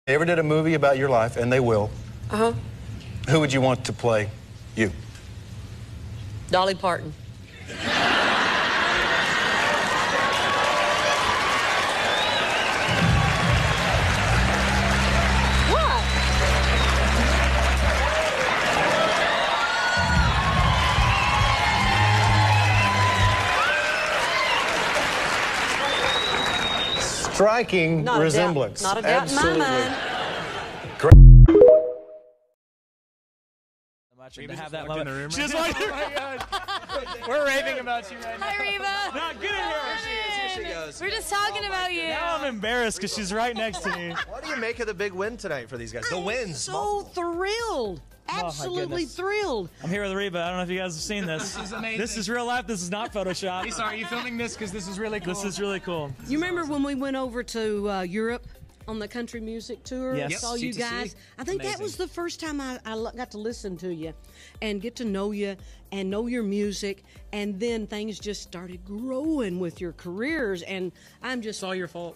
They ever did a movie about your life, and they will. Uh-huh. Who would you want to play you? Dolly Parton. What? Striking Not resemblance. Not a doubt in my Absolutely. mind. To have that moment. in the room. She's right like, now. Oh my God. We're raving about you right now. Hi, Reba. no, get in here. Here she goes. We're just talking about you. Now I'm embarrassed because she's right next to me. What do you make of the big win tonight for these guys? The wins. So thrilled. my Absolutely goodness. thrilled. I'm here with Reba. I don't know if you guys have seen this. This is amazing. This is real life. This is not Photoshop. Lisa, are you filming this? Because this is really cool. This is really cool. You remember when we went over to Europe on the country music tour? Yes. I saw you C2C. guys. I think that was the first time I got to listen to you and get to know you and know your music. And then things just started growing with your careers. And I'm just... It's all your fault.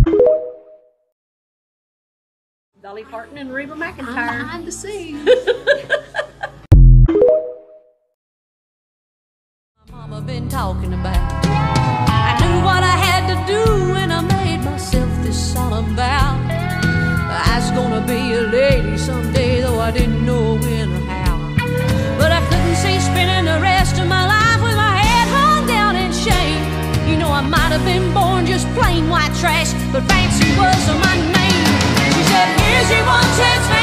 Dolly Parton and Reba McEntire. I'm behind the scenes. Mama been talking about. I knew what I had to do when I made myself this solemn vow. I was gonna be a lady someday, though I didn't know when or how. But I couldn't see spending the rest of my life with my head hung down in shame. You know, I might have been born just plain white trash, but fancy was my name. She said, here's your one chance.